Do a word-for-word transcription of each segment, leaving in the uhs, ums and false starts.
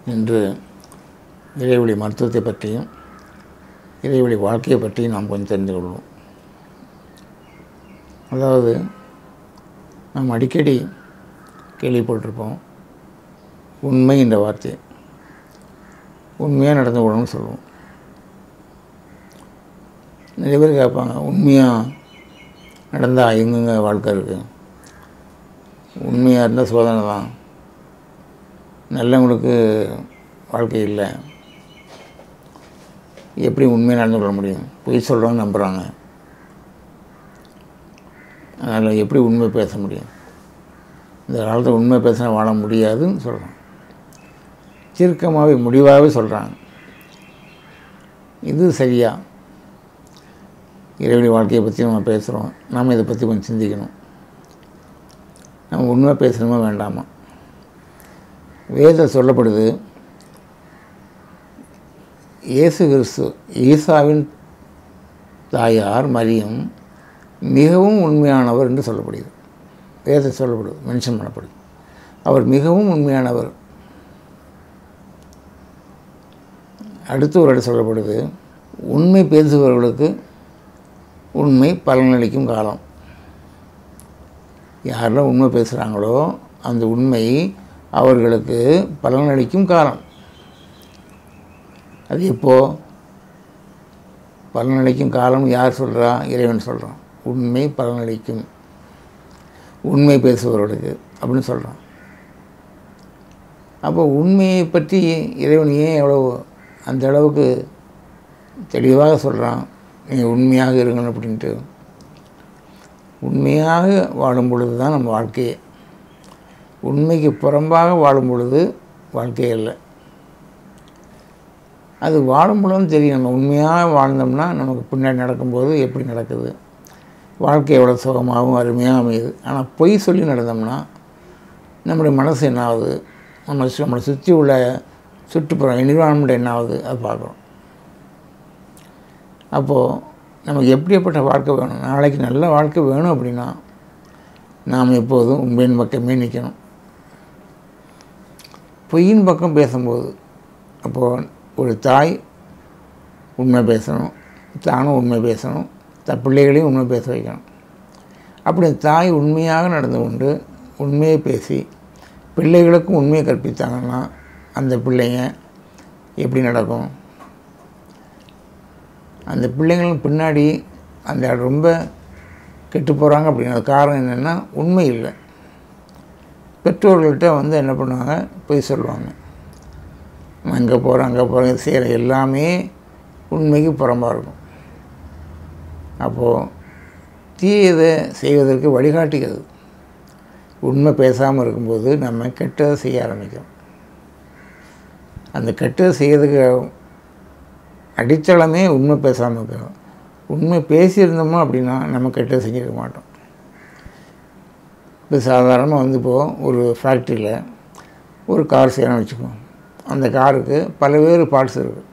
இன்று இறைவழி மருத்துவத்தை பற்றியும் இறைவழி வாழ்க்கையை பற்றியும் நாம் கொஞ்சம் தெரிந்து கொள்வோம். அதாவது நாம் அடிக்கடி கேள்விப்பட்டிருப்போம் உண்மை என்ற வார்த்தை. உண்மையாக நடந்து கொள்ளணும்னு சொல்லுவோம். நிறைய பேர் கேட்பாங்க, உண்மையாக நடந்தால் எங்கெங்க வாழ்க்கை இருக்குது? உண்மையாக இருந்தால் சோதனை தான், நல்லவங்களுக்கு வாழ்க்கை இல்லை, எப்படி உண்மையாக நடந்து கொள்ள முடியும்? பொய் சொல்கிறவங்க நம்புகிறாங்க, அதனால் எப்படி உண்மை பேச முடியும்? இந்த காலத்தில் உண்மை பேசினா வாழ முடியாதுன்னு சொல்கிறாங்க. சுருக்கமாகவே முடிவாகவே சொல்கிறாங்க. இது சரியா? இறைவழி வாழ்க்கையை பற்றி நம்ம பேசுகிறோம், நாம் இதை பற்றி கொஞ்சம் சிந்திக்கணும். நம்ம உண்மை பேசணுமா வேண்டாமா? வேதம் சொல்லப்படுது, இயேசு கிறிஸ்து ஈசாவின் தாயார் மரியம் மிகவும் உண்மையானவர் என்று சொல்லப்படுகிறது. வேதம் சொல்லப்படுது, மென்ஷன் பண்ணப்படுது. அவர் மிகவும் உண்மையானவர். அடுத்து ஒரு இடம் சொல்லப்படுது, உண்மை பேசுபவர்களுக்கு உண்மை பலனளிக்கும் காலம். யாரெல்லாம் உண்மை பேசுகிறாங்களோ அந்த உண்மை அவர்களுக்கு பலனளிக்கும் காலம். அது எப்போது பலனளிக்கும் காலம்? யார் சொல்கிறா? இறைவன் சொல்கிறான். உண்மை பலனளிக்கும், உண்மை பேசுபவர்களுக்கு அப்படின்னு சொல்கிறான். அப்போ உண்மையை பற்றி இறைவன் ஏன் எவ்வளோ அந்த அளவுக்கு தெளிவாக சொல்கிறான், நீங்கள் உண்மையாக இருங்கள் அப்படின்ட்டு. உண்மையாக வாழும் பொழுது தான் நம்ம வாழ்க்கையே. உண்மைக்கு புறம்பாக வாழும் பொழுது வாழ்க்கையே இல்லை. அது வாழும் பொழுதும் தெரியும். நம்ம உண்மையாக வாழ்ந்தோம்னா நமக்கு பின்னாடி நடக்கும்போது எப்படி நடக்குது, வாழ்க்கை எவ்வளோ சுகமாகவும் அருமையாக அமையுது. ஆனால் பொய் சொல்லி நடந்தோம்னா நம்முடைய மனசு என்ன ஆகுது, நம்ம நம்மளை சுற்றி உள்ள சுற்றுப்புறம் என்விரான்மெண்ட் என்ன ஆகுது, அது பார்க்குறோம். அப்போது நமக்கு எப்படிப்பட்ட வாழ்க்கை வேணும், நாளைக்கு நல்ல வாழ்க்கை வேணும் அப்படின்னா நாம் எப்போதும் உண்மையின் பக்கமே நிற்கணும். பொய்யின் பக்கம் பேசும்போது அப்போது ஒரு தாய் உண்மை பேசணும், தானும் உண்மை பேசணும், தன் பிள்ளைகளையும் உண்மை பேச வைக்கணும். அப்படி தாய் உண்மையாக நடந்து கொண்டு உண்மையை பேசி பிள்ளைகளுக்கும் உண்மையை கற்பித்தாங்கன்னா அந்த பிள்ளைங்க எப்படி நடக்கும்? அந்த பிள்ளைங்களும் பின்னாடி அந்த ரொம்ப கெட்டு போகிறாங்க அப்படின்னா காரணம் என்னென்னா உண்மை இல்லை. பெற்றோர்கள்ட்ட வந்து என்ன பண்ணுவாங்க, பொய் சொல்லுவாங்க. அங்கே போகிறோம் அங்கே போகிறோம் செய்கிற எல்லாமே உண்மைக்கு புறம்பாக இருக்கும். அப்போது தீயதை செய்வதற்கு வழிகாட்டுகிறது. உண்மை பேசாமல் இருக்கும்போது நம்ம கெட்டதை செய்ய ஆரம்பிக்கும். அந்த கெட்டதை செய்யறதுக்கு அடித்தளமே உண்மை பேசாமல் இருக்கிறோம். உண்மை பேசியிருந்தோமோ அப்படின்னா நம்ம கெட்டதை செஞ்சிருக்க மாட்டோம். இப்போ சாதாரணமாக வந்து இப்போது ஒரு ஃபேக்ட்ரியில் ஒரு கார் செய்யணும்னு வச்சுக்கோம். அந்த காருக்கு பல்வேறு பார்ட்ஸ் இருக்குது,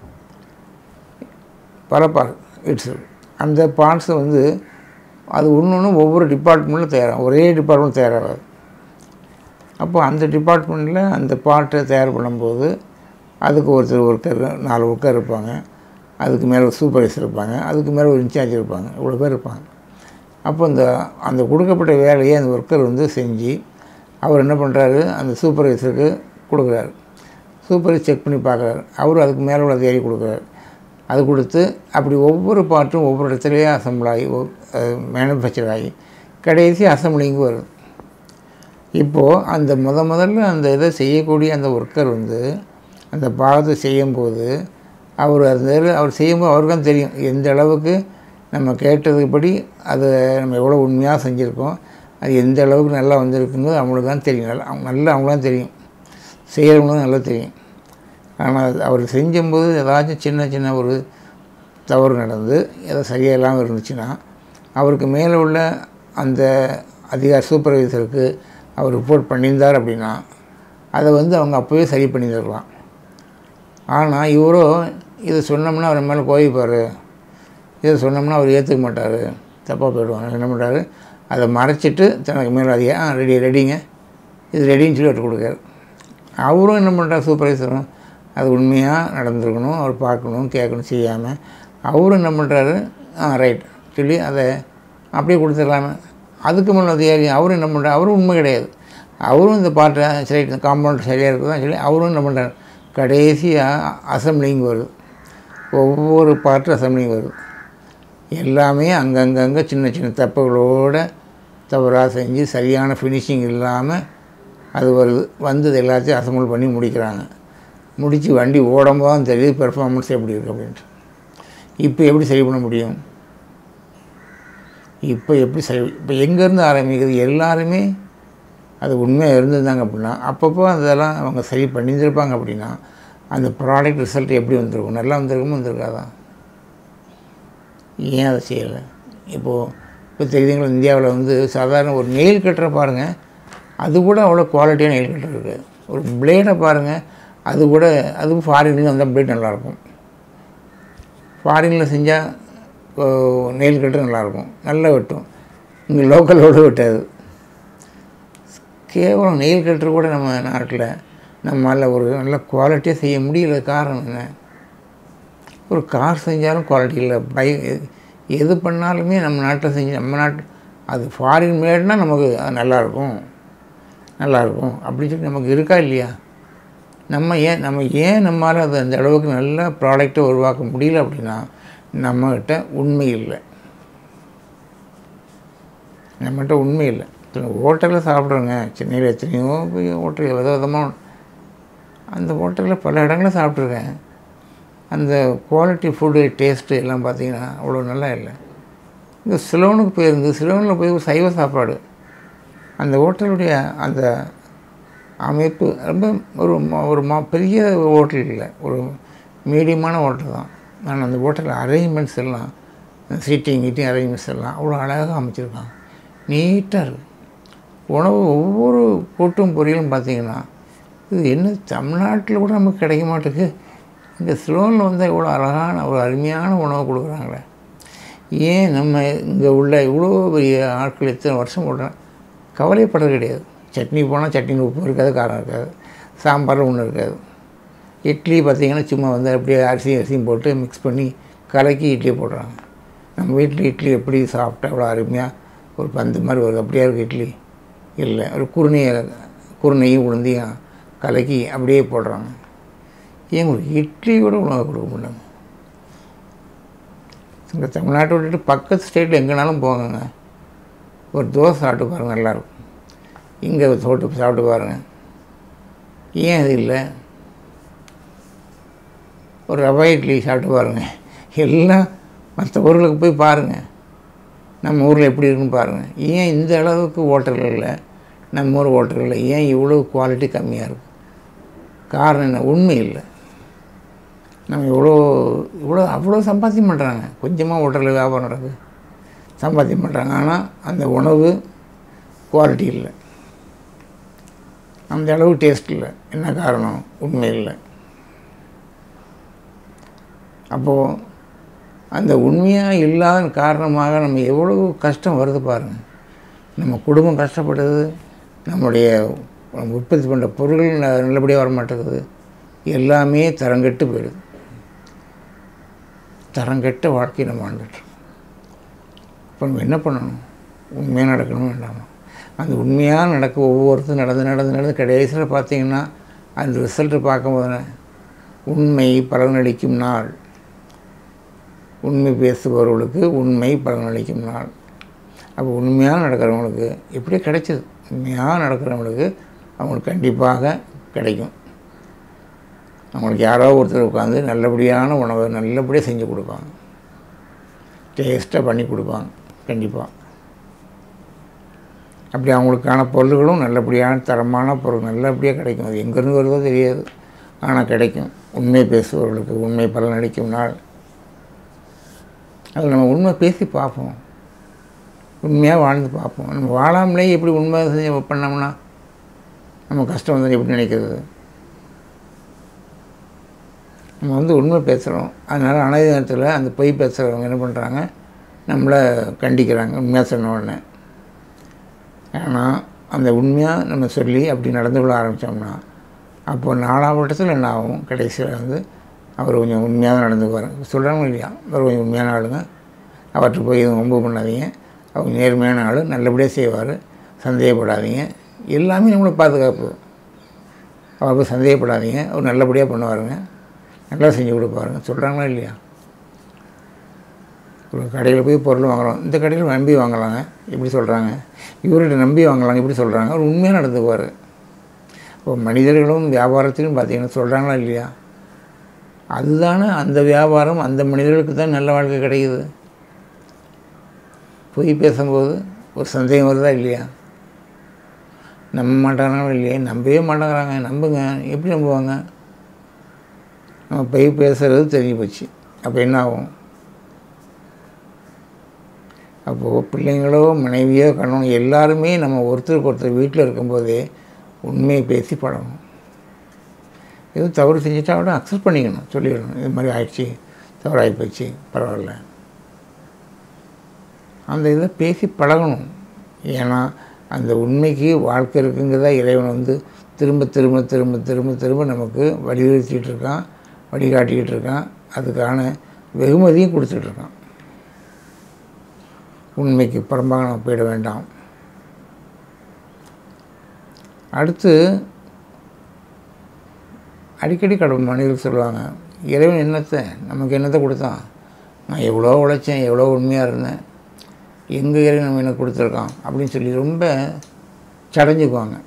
பல பார்ட்ஸ் இருக்குது. அந்த பார்ட்ஸை வந்து அது ஒன்று ஒன்று ஒவ்வொரு டிபார்ட்மெண்ட்டில் தயாராகும், ஒரே டிபார்ட்மெண்ட் தயாராகாது. அப்போ அந்த டிபார்ட்மெண்ட்டில் அந்த பார்ட்டை தயார் பண்ணும்போது அதுக்கு ஒருத்தர் ஒர்க்கர், நாலு ஒர்க்கர் இருப்பாங்க, அதுக்கு மேலே ஒரு சூப்பர்வைசர் இருப்பாங்க, அதுக்கு மேலே ஒரு இன்சார்ஜ் இருப்பாங்க, இவ்வளோ பேர் இருப்பாங்க. அப்போ அந்த அந்த கொடுக்கப்பட்ட வேலையை அந்த ஒர்க்கர் வந்து செஞ்சு அவர் என்ன பண்ணுறாரு, அந்த சூப்பர்வைசருக்கு கொடுக்குறாரு. சூப்பர்வைசர் செக் பண்ணி பார்க்குறாரு, அவரும் அதுக்கு மேலே உள்ள தேடி கொடுக்குறாரு. அது கொடுத்து அப்படி ஒவ்வொரு பார்ட்டும் ஒவ்வொரு இடத்துலையே அசம்பிள் ஆகி மேனுஃபேக்சர் ஆகி கடைசி அசம்பிளிங்கு வருது. இப்போது அந்த முத முதல்ல அந்த இதை செய்யக்கூடிய அந்த ஒர்க்கர் வந்து அந்த பாகத்தை செய்யும்போது அவர் அந்த அவர் செய்யும்போது அவருக்கு தான் தெரியும் எந்த அளவுக்கு நம்ம கேட்டதுபடி அதை நம்ம எவ்வளோ உண்மையாக செஞ்சுருக்கோம், அது எந்த அளவுக்கு நல்லா வந்திருக்குங்கிறது அவங்களுக்கு தான் தெரியும். நல்லா அவங்க நல்லா அவங்களுக்கு தான் தெரியும், செய்கிறவங்களும் நல்லா தெரியும். ஆனால் அவர் செஞ்சும்போது ஏதாச்சும் சின்ன சின்ன ஒரு தவறு நடந்து ஏதோ சரியாக இல்லாமல் இருந்துச்சுன்னா அவருக்கு மேலே உள்ள அந்த அதிகார சூப்பர்வைசருக்கு அவர் ரிப்போர்ட் பண்ணியிருந்தார் அப்படின்னா அதை வந்து அவங்க அப்போவே சரி பண்ணி தரலாம். ஆனால் இவரோ இதை சொன்னோம்னா அவர் மேலே கோவிப்பார், இதை சொன்னோம்னா அவர் ஏற்றுக்க மாட்டார், தப்பாக போயிடுவாங்க. என்ன பண்ணுறாரு, அதை மறைச்சிட்டு தனக்கு மேலே அதிகம் ஆ ரெடி ரெடிங்க இது ரெடின்னு சொல்லி அவர் கொடுக்காரு. அவரும் என்ன பண்ணுறார், சூப்பர்வைசரும் அது உண்மையாக நடந்திருக்கணும், அவர் பார்க்கணும், கேட்கணும், செய்யாமல் அவரும் என்ன பண்ணுறாரு, ஆ ரைட் சொல்லி அதை அப்படியே கொடுத்துடலாமே. அதுக்கு முன்னே அதிகாரி அவரும் என்ன பண்ணுறாரு, அவரும் உண்மை கிடையாது, அவரும் இந்த பாட்டை சரி காம்பவுண்ட் சரியாக இருக்குதான் சொல்லி அவரும் என்ன பண்ணுறாரு, கடைசியாக அசம்பிளிங் வருது, ஒவ்வொரு பாட்டு அசம்பிளிங் வருது, எல்லாமே அங்கங்கங்கே சின்ன சின்ன தப்புகளோடு தவறாக செஞ்சு சரியான ஃபினிஷிங் இல்லாமல் அது வருது. வந்தது எல்லாத்தையும் அசம்பிள் பண்ணி முடிக்கிறாங்க. முடித்து வண்டி ஓடும்போது தான் தெரியுது பெர்ஃபார்மன்ஸ் எப்படி இருக்குது அப்படின்ட்டு. இப்போ எப்படி சரி பண்ண முடியும்? இப்போ எப்படி சரி இப்போ எங்கேருந்து ஆரம்பிக்குது? எல்லாருமே அது உண்மையாக இருந்திருந்தாங்க அப்படின்னா அப்பப்போ அதெல்லாம் அவங்க சரி பண்ணியிருந்திருப்பாங்க. அப்படின்னா அந்த ப்ராடக்ட் ரிசல்ட் எப்படி வந்திருக்கும்? நல்லா வந்திருக்குமோ வந்திருக்காதான்? ஏன் அதை செய்யலை? இப்போது இப்போ தெரியுதுங்களா, இந்தியாவில் வந்து சாதாரண ஒரு நெயில் கட்டரை பாருங்கள், அது கூட அவ்வளோ குவாலிட்டியான நெயில் கட்டர் இருக்குது. ஒரு பிளேடை பாருங்கள், அது கூட அது ஃபாரின்லேருந்து வந்தால் பிளேட் நல்லாயிருக்கும். ஃபாரினில் செஞ்சால் நெயில் கட்டர் நல்லாயிருக்கும், நல்லா வெட்டும். இங்கே லோக்கலோடு வெட்டாது. கேவலம் நெயில் கட்டர் கூட நம்ம நாட்டில் நம்மளால் ஒரு நல்ல குவாலிட்டியாக செய்ய முடியல. காரணம் என்ன? ஒரு கார் செஞ்சாலும் குவாலிட்டி இல்லை, பை எது பண்ணாலுமே நம்ம நாட்டில் செஞ்சு நம்ம நாட்டு அது ஃபாரின் மேட்னா நமக்கு அது நல்லாயிருக்கும் நல்லாயிருக்கும் அப்படின்னு சொல்லி நமக்கு இருக்கா இல்லையா? நம்ம ஏன் நம்ம ஏன் நம்மளால் அது அந்த அளவுக்கு நல்ல ப்ராடக்டை உருவாக்க முடியல அப்படின்னா நம்மகிட்ட உண்மை இல்லை. நம்மகிட்ட உண்மை இல்லை. ஹோட்டலில் சாப்பிட்றோங்க, சென்னையில் எத்தனையோ போய் ஹோட்டல் வித விதமாக அந்த ஹோட்டலில் பல இடங்களில் சாப்பிட்ருக்கேன். அந்த குவாலிட்டி ஃபுட்டு டேஸ்ட்டு எல்லாம் பார்த்திங்கன்னா அவ்வளோ நல்லா இல்லை. இந்த சிலோனுக்கு போயிருந்து சிலோனில் போய் ஒரு சைவ சாப்பாடு, அந்த ஹோட்டலுடைய அந்த அமைப்பு ரொம்ப ஒரு ஒரு மா பெரிய ஹோட்டல் இல்லை, ஒரு மீடியமான ஹோட்டல் தான். ஆனால் அந்த ஹோட்டலில் அரேஞ்ச்மெண்ட்ஸ் எல்லாம் சீட்டிங் கீட்டிங் அரேஞ்ச்மெண்ட்ஸ் எல்லாம் அவ்வளோ அழகாக அமைச்சிருக்காங்க, நீட்டாக இருக்குது. உணவு ஒவ்வொரு கூட்டும் பொரியலும் பார்த்திங்கன்னா இது என்ன தமிழ்நாட்டில் கூட நமக்கு கிடைக்க மாட்டேங்குது, இந்த சிலோனில் வந்து இவ்வளோ அழகான ஒரு அருமையான உணவு கொடுக்குறாங்களே. ஏன் நம்ம இங்கே உள்ள இவ்வளோ பெரிய ஆட்கள் எத்தனை வருஷம் போடுறேன் கவலைப்படுறது கிடையாது. சட்னி போனால் சட்னி உப்பு இருக்காது, காரம் இருக்காது, சாம்பார் ஒன்றும் இருக்காது. இட்லி பார்த்திங்கன்னா சும்மா வந்து அப்படியே அரிசி அரிசியும் போட்டு மிக்ஸ் பண்ணி கலக்கி இட்லி போடுறாங்க. நம்ம வீட்டில் இட்லி எப்படி சாப்பிட்டா அவ்வளோ அருமையாக ஒரு பந்து மாதிரி வருது, அப்படியே இருக்குது இட்லி இல்லை. ஒரு குருணையை குருணையும் உளுந்தையும் கலக்கி அப்படியே போடுறாங்க. ஏன் ஒரு இட்லியோட உணவை கொடுக்க முடியல? இங்கே தமிழ்நாட்டை விட்டுட்டு பக்கத்து ஸ்டேட்டில் எங்கேனாலும் போங்க, ஒரு தோசை சாப்பிட்டு பாருங்கள் நல்லாயிருக்கும். இங்கே தோட்டு சாப்பிட்டு பாருங்கள், ஏன் அது இல்லை? ஒரு ரவா இட்லி சாப்பிட்டு பாருங்கள். எல்லாம் மற்ற ஊர்களுக்கு போய் பாருங்கள், நம்ம ஊரில் எப்படி இருக்குன்னு பாருங்கள். ஏன் இந்த அளவுக்கு ஹோட்டல்களில் நம்ம ஊர் ஹோட்டல்களில் ஏன் இவ்வளோ குவாலிட்டி கம்மியாக இருக்குது? காரணம் என்ன? உண்மை இல்லை. நம்ம இவ்வளோ இவ்வளோ அவ்வளோ சம்பாத்தியம் பண்ணுறாங்க, கொஞ்சமாக ஹோட்டலில் வியாபாரம் நடக்குது, சம்பாத்தியம் பண்ணுறாங்க. ஆனால் அந்த உணவு குவாலிட்டி இல்லை, அந்த அளவு டேஸ்ட் இல்லை. என்ன காரணம்? உண்மை இல்லை. அப்போது அந்த உண்மையாக இல்லாத காரணமாக நம்ம எவ்வளோ கஷ்டம் வருது பாருங்கள். நம்ம குடும்பம் கஷ்டப்படுது, நம்முடைய உற்பத்தி பண்ணுற பொருட்கள் நல்லபடியாக வர மாட்டேங்குது, எல்லாமே தரங்கெட்டு போயிடுது. தரங்கெட்ட வாழ்க்கையை நம்ம வாழ்ந்துட்டுருக்கோம். இப்போ நம்ம என்ன பண்ணணும்? உண்மையாக நடக்கணும் வேண்டாமா? அந்த உண்மையாக நடக்க ஒவ்வொருத்தரும் நடந்து நடந்து நடந்து கடைசியில் பார்த்திங்கன்னா அந்த ரிசல்ட்டை பார்க்கும்போது உண்மை பலனளிக்கும் நாள், உண்மை பேசுபவர்களுக்கு உண்மை பலனளிக்கும் நாள். அப்போ உண்மையாக நடக்கிறவங்களுக்கு எப்படி கிடைச்சிது? உண்மையாக நடக்கிறவங்களுக்கு அவங்களுக்கு கண்டிப்பாக கிடைக்கும். அவங்களுக்கு யாரோ ஒருத்தர் உட்காந்து நல்லபடியான உணவை நல்லபடியாக செஞ்சு கொடுப்பாங்க, டேஸ்ட்டாக பண்ணி கொடுப்பாங்க கண்டிப்பாக. அப்படி அவங்களுக்கான பொருள்களும் நல்லபடியான தரமான பொருள் நல்லபடியாக கிடைக்கும். அது எங்கேருந்து வருதோ தெரியாது, ஆனால் கிடைக்கும். உண்மை பேசுபவர்களுக்கு உண்மை பலனளிக்கும் நாள். அதில் நம்ம உண்மை பேசி பார்ப்போம், உண்மையாக வாழ்ந்து பார்ப்போம். நம்ம வாழாமலே எப்படி உண்மை செஞ்சு பண்ணோம்னா நம்ம கஷ்டம் வந்து எப்படி நினைக்கிறது? நம்ம வந்து உண்மை பேசுகிறோம், அதனால் அனைத்து நேரத்தில் அந்த பொய் பேசுகிறவங்க என்ன பண்ணுறாங்க, நம்மளை கண்டிக்கிறாங்க உண்மையாக சொன்ன உடனே. ஆனால் அந்த உண்மையாக நம்ம சொல்லி அப்படி நடந்து கொள்ள ஆரம்பித்தோம்னா அப்போது நாலாம் வருடத்தில் என்ன ஆகும், கடைசியில் வந்து அவர் கொஞ்சம் உண்மையாக நடந்துக்குவார். சொல்கிறாங்க இல்லையா, அவர் கொஞ்சம் உண்மையான ஆளுங்க, அவர்கிட்ட போய் எதுவும் ரொம்ப பண்ணாதீங்க, அவங்க நேர்மையான ஆள், நல்லபடியாக செய்வார், சந்தேகப்படாதீங்க, எல்லாமே நம்மளை பாதுகாப்பு. அவர் போய் சந்தேகப்படாதீங்க, அவர் நல்லபடியாக பண்ணுவாருங்க, நல்லா செஞ்சு கொடுப்பாருங்க சொல்கிறாங்களா இல்லையா. ஒரு கடையில் போய் பொருள் வாங்குகிறோம், இந்த கடையில் நம்பி வாங்கலாங்க இப்படி சொல்கிறாங்க, இவர்கிட்ட நம்பி வாங்கலாங்க இப்படி சொல்கிறாங்க, அவர் உண்மையாக நடந்துக்குவார். இப்போ மனிதர்களும் வியாபாரத்திலும் பார்த்திங்கன்னா சொல்கிறாங்களா இல்லையா, அதுதானே அந்த வியாபாரம் அந்த மனிதர்களுக்கு தான் நல்ல வாழ்க்கை கிடைக்குது. பொய் பேசும்போது ஒரு சந்தேகம் வருதா இல்லையா, நம்ப மாட்டாங்களா இல்லையா, நம்பவே மாட்டேங்கிறாங்க, நம்புங்க, எப்படி நம்புவாங்க, நம்ம பொய் பேசுகிறது தெரிஞ்சு போச்சு. அப்போ என்ன ஆகும், அப்போது பிள்ளைங்களோ மனைவியோ கணவனோ எல்லாருமே நம்ம ஒருத்தருக்கு ஒருத்தர் வீட்டில் இருக்கும்போதே உண்மையை பேசி பழகணும். எதுவும் தவறு செஞ்சுட்டா கூட அக்செப்ட் பண்ணிக்கணும், சொல்லிடணும், இது மாதிரி ஆயிடுச்சு, தவறாகி போச்சு, பரவாயில்ல, அந்த இதை பேசி பழகணும். ஏன்னா அந்த உண்மைக்கு வாழ்க்கை இருக்குங்கிறதா இறைவன் வந்து திரும்ப திரும்ப திரும்ப திரும்ப திரும்ப நமக்கு வலியுறுத்திகிட்டு இருக்கான், வழிகாட்டிக்கிட்டு இருக்கான், அதுக்கான வெகுமதியும் கொடுத்துட்ருக்கான். உண்மைக்கு புறம்பாக நம்ம போயிட வேண்டாம். அடுத்து அடிக்கடி கடவுள் மனிதர்கள் சொல்லுவாங்க, இறைவன் என்னத்தை நமக்கு என்னத்தை கொடுத்தான், நான் எவ்வளோ உழைச்சேன், எவ்வளோ உண்மையாக இருந்தேன், எங்கள் இறைவன் நம்ம எனக்கு கொடுத்துருக்கான் அப்படின்னு சொல்லி ரொம்ப சடைஞ்சுக்குவாங்க.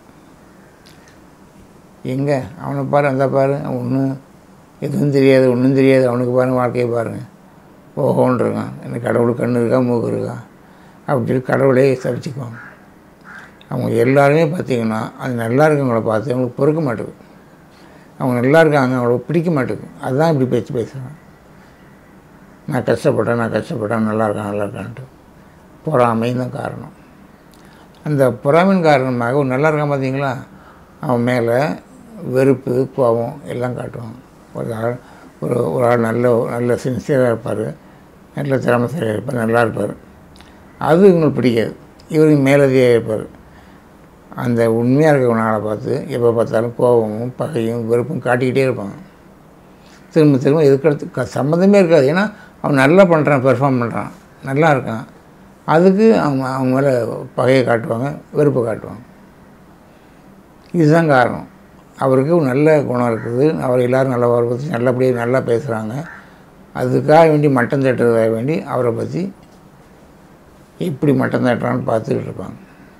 எங்கே அவனை பாரு, அந்த பாரு, ஒன்றும் எதுவும் தெரியாது, ஒன்றும் தெரியாது, அவனுக்கு பாருங்கள் வாழ்க்கையை பாருங்கள், ஓஹோன்னு இருக்கான், எனக்கு கடவுளுக்கு கண்ணு இருக்கா மூக்கு இருக்கா அப்படின்னு சொல்லி கடவுளே சபிச்சுக்குவாங்க. அவங்க எல்லாருமே பார்த்திங்கன்னா அது நல்லா இருக்கவங்கள பார்த்து அவங்களுக்கு பொறுக்க மாட்டேங்குது, அவங்க நல்லா இருக்காங்க அவங்களுக்கு பிடிக்க மாட்டேங்குது, அதுதான் இப்படி பேச்சு பேசுகிறாங்க. நான் கஷ்டப்பட்டேன், நான் கஷ்டப்பட்டேன், நல்லா இருக்கான் நல்லா இருக்கான்ட்டு பொறாமைன்னு தான் காரணம். அந்த பொறாமையின் காரணமாக ஒரு நல்லா இருக்கான் பார்த்தீங்களா, அவன் மேலே வெறுப்பு கோபம் எல்லாம் காட்டுவாங்க. ஒரு ஆள் ஒரு ஒரு ஆள் நல்ல நல்ல சின்சியராக இருப்பார், நல்ல திறமைசாலியாக இருப்பார், நல்லா இருப்பார், அது இவங்களுக்கு பிடிக்காது, இவருக்கு மேலதியாக இருப்பார். அந்த உண்மையாக இருக்கிறவனால பார்த்து எப்போ பார்த்தாலும் கோபமும் பகையும் வெறுப்பும் காட்டிக்கிட்டே இருப்பாங்க. திரும்ப திரும்ப எதுக்கடுத்து க சம்மந்தமே இருக்காது. ஏன்னா அவன் நல்லா பண்ணுறான், பெர்ஃபார்ம் பண்ணுறான், நல்லா இருக்கான், அதுக்கு அவங்க அவங்க மேலே பகையை காட்டுவாங்க, வெறுப்பை காட்டுவாங்க. இதுதான் காரணம். அவருக்கு ஒரு நல்ல குணம் இருக்குது, அவர் எல்லோரும் நல்ல பற்றி நல்லபடியாக நல்லா பேசுகிறாங்க, அதுக்காக வேண்டி மட்டம் தட்டுறதாக வேண்டி அவரை பற்றி இப்படி மட்டம் தட்டுறான்னு பார்த்துக்கிட்டு இருப்பாங்க.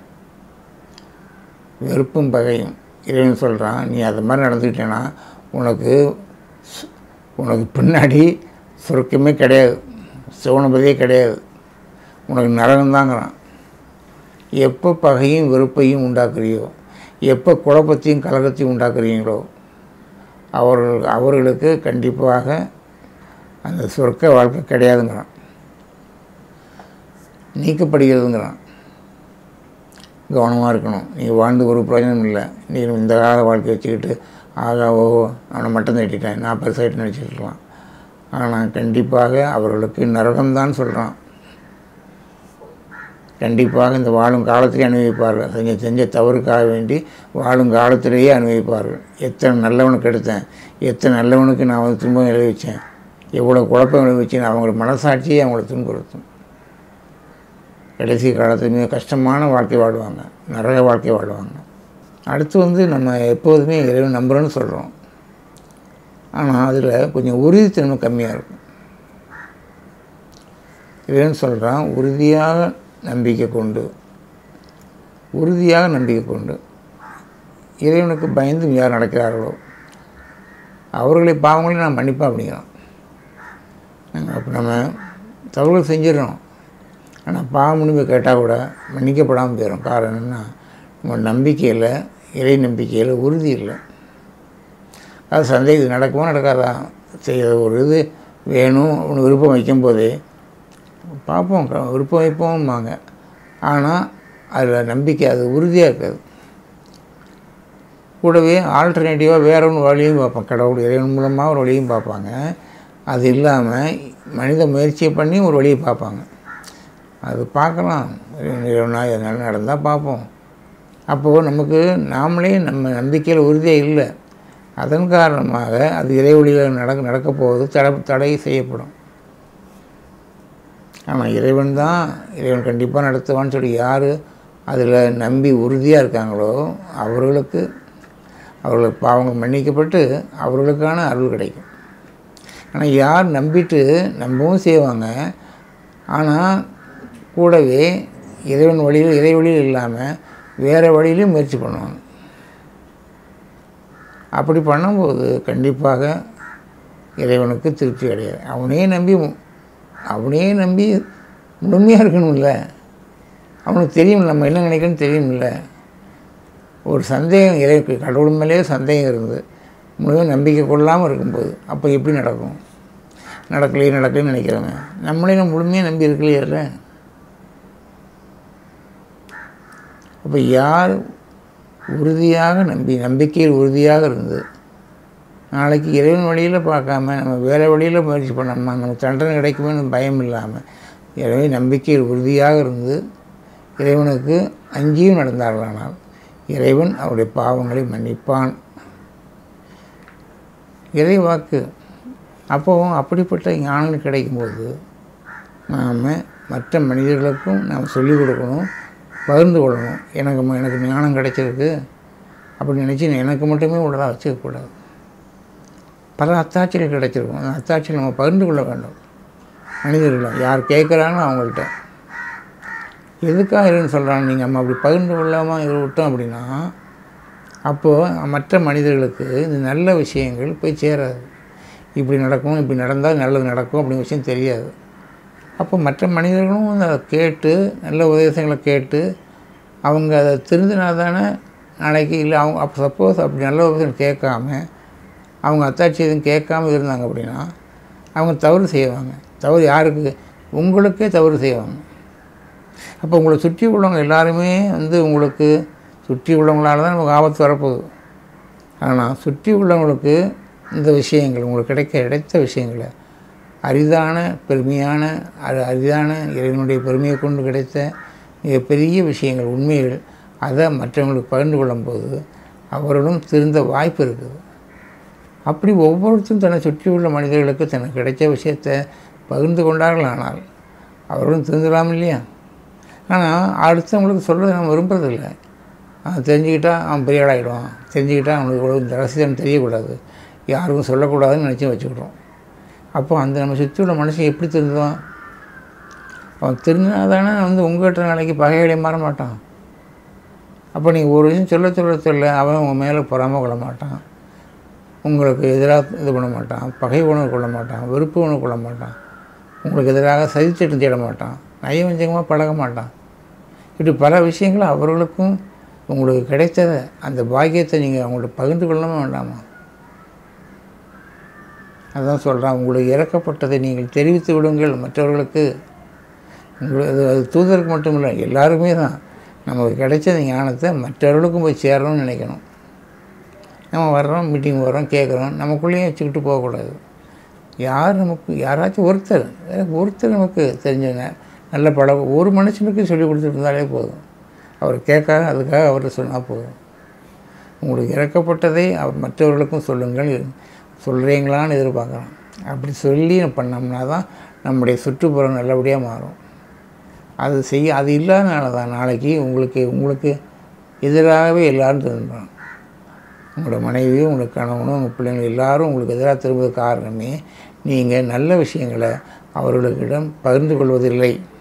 வெறுப்பும் பகையும் இறைவன் சொல்கிறான், நீ அது மாதிரி நடந்துக்கிட்டேன்னா உனக்கு உனக்கு பின்னாடி சுருக்கமே கிடையாது, சோனபதியே கிடையாது, உனக்கு நரகம்தாங்கிறான். எப்போ பகையும் வெறுப்பையும் உண்டாக்குறியோ, எப்போ குழப்பத்தையும் கலகத்தையும் உண்டாக்குறீங்களோ அவர்கள் அவர்களுக்கு கண்டிப்பாக அந்த சொர்க்க வாழ்க்கை கிடையாதுங்கிறான், நீக்கப்படுகிறதுங்கிறான். கவனமாக இருக்கணும், நீங்கள் வாழ்ந்து ஒரு பிரயோஜனம் இல்லை, நீ இந்த கால வாழ்க்கை வச்சுக்கிட்டு ஆகா ஓஹோ அவனை மட்டும் தட்டிட்டேன், நான் பெருசாகிட்டு நினச்சிருக்கலாம். ஆனால் கண்டிப்பாக அவர்களுக்கு நரகம்தான் சொல்கிறான். கண்டிப்பாக இந்த வாழும் காலத்திலே அனுபவிப்பார்கள், செஞ்ச செஞ்ச தவறுக்காக வேண்டி வாழும் காலத்திலேயே அனுபவிப்பார்கள். எத்தனை நல்லவனுக்கு எடுத்தேன், எத்தனை நல்லவனுக்கு நான் வந்து துன்பம் விளைவிச்சேன், எவ்வளோ குழப்பம் விளைவிச்சேன், அவங்களோட மனசாட்சியே அவங்கள துன்புறுத்தும். கடைசி காலத்தில் மிக கஷ்டமான வாழ்க்கை வாழ்வாங்க, நரக வாழ்க்கை வாழ்வாங்க. அடுத்து வந்து நம்ம எப்போதுமே இறைவன் நம்புகிறோன்னு சொல்கிறோம், ஆனால் அதில் கொஞ்சம் உறுதித்தன்மை கம்மியாக இருக்கும். இறைவன் சொல்கிறான், உறுதியாக நம்பிக்கை கொண்டு உறுதியாக நம்பிக்கை கொண்டு இறைவனுக்கு பயந்து யார் நடக்கிறார்களோ அவர்களை பாவங்களையும் நான் மன்னிப்பேன் அப்படிங்கிறான். அப்போ நம்ம தவறுகள் செஞ்சிடறோம், ஆனால் பாவம் முடிவு கேட்டால் கூட மன்னிக்கப்படாமல் போயிடும். காரணம் என்னென்னா நம்ம நம்பிக்கையில், இறை நம்பிக்கையில் உறுதி இல்லை. அது சந்தேகம் நடக்குமோ நடக்காதா, செய்ய ஒரு இது வேணும் ஒன்று விருப்பம் வைக்கும்போதே பார்ப்போம், விருப்பம் வைப்போம்பாங்க, ஆனால் அதில் நம்பிக்கை அது உறுதியாக இருக்காது. கூடவே ஆல்டர்னேட்டிவாக வேற ஒன்று வழியும் பார்ப்போம், கடவுள் இறைவன் மூலமாக ஒரு வழியும் பார்ப்பாங்க. அது இல்லாமல் மனித முயற்சியை பண்ணி ஒரு வழியை பார்ப்பாங்க. அது பார்க்கலாம், இறைவனா எதனால நடந்தால் பார்ப்போம். அப்போது நமக்கு நாமளே நம்ம நம்பிக்கையில் உறுதியாக இல்லை, அதன் காரணமாக அது இறைவழியில் நடக்க நடக்கப் போவது தடை தடை செய்யப்படும். ஆனால் இறைவன் தான் இறைவன் கண்டிப்பாக நடத்துவான்னு சொல்லி யார் அதில் நம்பி உறுதியாக இருக்காங்களோ அவர்களுக்கு அவர்களுக்கு பாவங்கள் மன்னிக்கப்பட்டு அவர்களுக்கான அருள் கிடைக்கும். ஆனால் யார் நம்பிட்டு நம்பவும் செய்வாங்க, ஆனால் கூடவே இறைவன் வழியில் இறை வழியில் இல்லாமல் வேறு வழியிலையும் முயற்சி பண்ணுவாங்க. அப்படி பண்ணும்போது கண்டிப்பாக இறைவனுக்கு திருப்தி கிடையாது. அவனே நம்பி அவனே நம்பி முழுமையாக இருக்கணும்ல. அவனுக்கு தெரியும் நம்ம என்ன நினைக்கணும்னு தெரியும்ல. ஒரு சந்தேகம் இறை கடவுள் மேலேயே சந்தேகம் இருந்து முழுமையாக நம்பிக்கை கொள்ளாமல் இருக்கும்போது அப்போ எப்படி நடக்கும்? நடக்கலையே நடக்கலைன்னு நினைக்கிறவங்க நம்மளே நம்ம முழுமையாக நம்பி இருக்கலையே இல்லை. அப்போ யார் உறுதியாக நம்பி நம்பிக்கையில் உறுதியாக இருந்து நாளைக்கு இறைவன் வழியில் பார்க்காம நம்ம வேறு வழியில் முயற்சி பண்ணோம்னா நமக்கு தண்டனை கிடைக்குமேனு பயம் இல்லாமல் இறைவனை நம்பிக்கையில் உறுதியாக இருந்து இறைவனுக்கு அஞ்சியும் நடந்தார்களானால் இறைவன் அவருடைய பாவங்களை மன்னிப்பான். இறை வாக்கு. அப்போவும் அப்படிப்பட்ட ஞானம் கிடைக்கும்போது நாம் மற்ற மனிதர்களுக்கும் நாம் சொல்லிக் கொடுக்கணும், பகிர்ந்து கொள்ளணும். எனக்கு எனக்கு ஞானம் கிடைச்சிருக்கு அப்படின்னு நினச்சி எனக்கு மட்டுமே உள்ளதாக வச்சுக்கக்கூடாது. பல அத்தாட்சிகள் கிடைச்சிருக்கும். அந்த அத்தாட்சிகள் நம்ம பகிர்ந்து கொள்ள வேண்டும். மனிதர்கள் யார் கேட்குறாங்களோ அவங்கள்ட்ட எதுக்காக இருன்னு சொல்கிறாங்க. நீங்கள் நம்ம அப்படி பகிர்ந்து கொள்ளாமல் இதை விட்டோம் அப்படின்னா அப்போது மற்ற மனிதர்களுக்கு இந்த நல்ல விஷயங்கள் போய் சேராது. இப்படி நடக்கும், இப்படி நடந்தால் நல்லது நடக்கும் அப்படிங்கிற விஷயம் தெரியாது. அப்போ மற்ற மனிதர்களும் அதை கேட்டு நல்ல உபதேசங்களை கேட்டு அவங்க அதை திருந்தினா தானே நாளைக்கு. இல்லை அவங்க அப்போ சப்போஸ் அப்படி நல்ல உபதேசம் கேட்காம அவங்க அத்தாட்சி எதுவும் கேட்காம இருந்தாங்க அப்படின்னா அவங்க தவறு செய்வாங்க. தவறு யாருக்கு? உங்களுக்கே தவறு செய்வாங்க. அப்போ உங்களை சுற்றி உள்ளவங்க எல்லாருமே வந்து உங்களுக்கு சுற்றி உள்ளவங்களால தான் நமக்கு ஆபத்து வரப்போகுது. ஆனால் சுற்றி உள்ளவங்களுக்கு இந்த விஷயங்கள் உங்களுக்கு கிடைக்க கிடைத்த விஷயங்களை அரிதான பெருமையான அரிதான இறைவனுடைய பெருமையை கொண்டு கிடைத்த மிகப்பெரிய விஷயங்கள் உண்மைகள் அதை மற்றவங்களுக்கு பகிர்ந்து கொள்ளும்போது அவர்களும் திருந்த வாய்ப்பு இருக்குது. அப்படி ஒவ்வொருத்தரும் தன்னை சுற்றியுள்ள மனிதர்களுக்கு தனக்கு கிடைச்ச விஷயத்தை பகிர்ந்து கொண்டார்களானால் அவர்களும் திருந்தலாம் இல்லையா? ஆனால் அடுத்தவங்களுக்கு சொல்கிறது நம்ம விரும்புறதில்லை. அவன் தெரிஞ்சுக்கிட்டால் அவன் பெரிய ஆளாகிடுவான், தெரிஞ்சுக்கிட்டால் அவனுக்கு இவ்வளோ இந்த ரகசியம் தெரியக்கூடாது, யாருக்கும் சொல்லக்கூடாதுன்னு நினச்சி வச்சுக்கிட்டோம். அப்போ அந்த நம்ம சுற்றி உள்ள மனுஷன் எப்படி திருந்துவான்? அவன் திருந்தினா தானே வந்து உங்கள்கிட்ட நாளைக்கு பகைகளை மாற மாட்டான். அப்போ நீங்கள் ஒரு விஷயம் சொல்ல சொல்ல சொல்ல அவன் உங்கள் மேலே பொறாமல் கொள்ள மாட்டான், உங்களுக்கு எதிராக இது பண்ண மாட்டான், பகை உணவு கொள்ள மாட்டான், வெறுப்பு உணவு கொள்ள மாட்டான், உங்களுக்கு எதிராக சதிச்சட்டு தேட மாட்டான், நயவஞ்சகமாக பழக மாட்டான். இப்படி பல விஷயங்களை அவர்களுக்கும் உங்களுக்கு கிடைத்தத அந்த பாக்கியத்தை நீங்கள் அவங்கள்ட்ட பகிர்ந்து கொள்ளவே வேண்டாமா? அதான் சொல்கிறான், உங்களுக்கு இறக்கப்பட்டதை நீங்கள் தெரிவித்து விடுங்கள் மற்றவர்களுக்கு. உங்களுக்கு அது அது தூதருக்கு மட்டும் இல்லை, எல்லாருமே தான் நமக்கு கிடைச்ச ஞானத்தை மற்றவர்களுக்கும் போய் சேரணும்னு நினைக்கணும். நம்ம வர்றோம், மீட்டிங் வர்றோம், கேட்குறோம், நமக்குள்ளேயே வச்சுக்கிட்டு போகக்கூடாது. யார் நமக்கு யாராச்சும் ஒருத்தர் ஒருத்தர் நமக்கு தெரிஞ்சவங்க நல்ல பழக்கம் ஒரு மனுஷனுக்கு சொல்லி கொடுத்துட்டு இருந்தாலே போதும். அவர் கேட்காத அதுக்காக அவர்கிட்ட சொன்னால் போதும். உங்களுக்கு இறக்கப்பட்டதை அவர் மற்றவர்களுக்கும் சொல்லுங்கள், சொல்கிறீங்களான்னு எதிர்பார்க்குறோம். அப்படி சொல்லி பண்ணோம்னா தான் நம்முடைய சுற்றுப்புறம் நல்லபடியாக மாறும். அது செய்ய அது இல்லாதனால தான் நாளைக்கு உங்களுக்கு உங்களுக்கு எதிராகவே எல்லோரும் திரும்புகிறாங்க. உங்களோட மனைவியும் உங்களுக்கு கணவனும் உங்கள் பிள்ளைங்களும் எல்லோரும் உங்களுக்கு எதிராக திரும்புவது காரணமே நீங்கள் நல்ல விஷயங்களை அவர்களிடம் பகிர்ந்து கொள்வதில்லை.